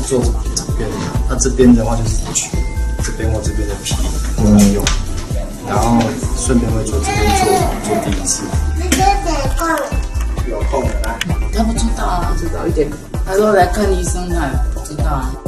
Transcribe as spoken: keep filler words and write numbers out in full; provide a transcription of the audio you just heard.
做这边的，那这边的话就是取这边或这边的皮过去用，然后顺便会做这边做做第一次。有空的来。 他不知道啊，知道一点。他说来看医生，他不知道啊。